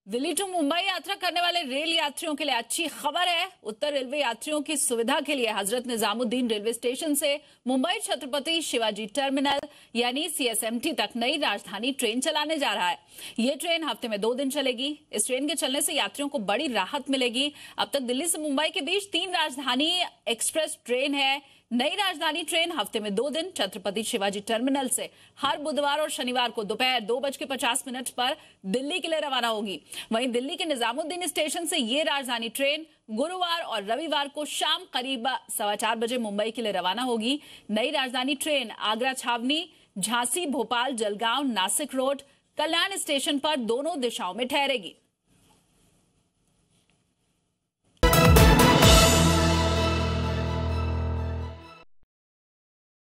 Delhi to Mumbai यात्रा करने वाले रेल यात्रियों के लिए अच्छी खबर है। उत्तर रेलवे यात्रियों की सुविधा के लिए हजरत निजामुद्दीन रेलवे स्टेशन से मुंबई छत्रपति शिवाजी टर्मिनल यानी सीएसएमटी तक नई राजधानी ट्रेन चलाने जा रहा है। ये ट्रेन हफ्ते में 2 दिन चलेगी। इस ट्रेन के चलने से यात्रियों को बड़ी राहत मिलेगी। अब तक दिल्ली से मुंबई के बीच 3 राजधानी एक्सप्रेस ट्रेन है। नई राजधानी ट्रेन हफ्ते में 2 दिन छत्रपति शिवाजी टर्मिनल से हर बुधवार और शनिवार को दोपहर 2:50 पर दिल्ली के लिए रवाना होगी। वहीं दिल्ली के निजामुद्दीन स्टेशन से ये राजधानी ट्रेन गुरुवार और रविवार को शाम करीब 4:15 बजे मुंबई के लिए रवाना होगी। नई राजधानी train Agra Chhawani, Jhansi, Bhopal, Jalgaon, Nashik road, Kalyan station पर दोनों दिशाओं में ठहरेगी।